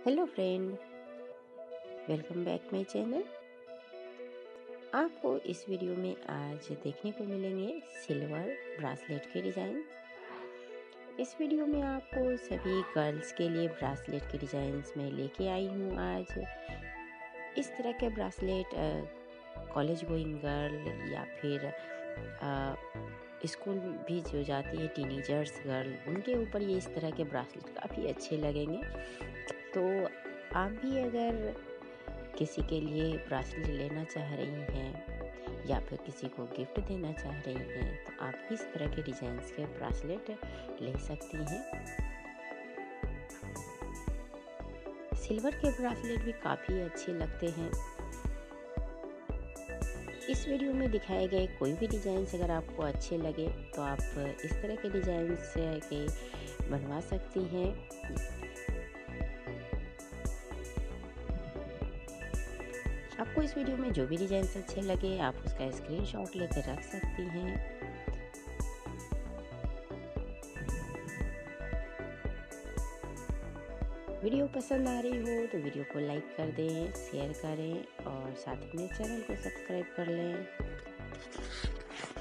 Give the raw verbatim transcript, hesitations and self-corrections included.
Hello friend, welcome back my channel. आपको इस video में आज देखने को मिलेंगे सिल्वर ब्रासलेट के डिज़ाइन। इस वीडियो में आपको सभी गर्ल्स के लिए ब्रासलेट के डिज़ाइंस में लेके आई हूँ। आज इस तरह के ब्रासलेट कॉलेज गोइंग गर्ल या फिर स्कूल भी जो जाती है टीनेजर्स गर्ल, उनके ऊपर ये इस तरह के ब्रासलेट काफ़ी अच्छे लगेंगे। तो आप भी अगर किसी के लिए ब्रासलेट लेना चाह रही हैं या फिर किसी को गिफ्ट देना चाह रही हैं तो आप इस तरह के डिज़ाइंस के ब्रासलेट ले सकती हैं। सिल्वर के ब्रासलेट भी काफ़ी अच्छे लगते हैं। इस वीडियो में दिखाए गए कोई भी डिज़ाइंस अगर आपको अच्छे लगे तो आप इस तरह के डिज़ाइंस के बनवा सकती हैं। आपको इस वीडियो में जो भी डिज़ाइंस अच्छे लगे आप उसका स्क्रीनशॉट लेकर रख सकती हैं। वीडियो पसंद आ रही हो तो वीडियो को लाइक कर दें, शेयर करें और साथ में चैनल को सब्सक्राइब कर लें।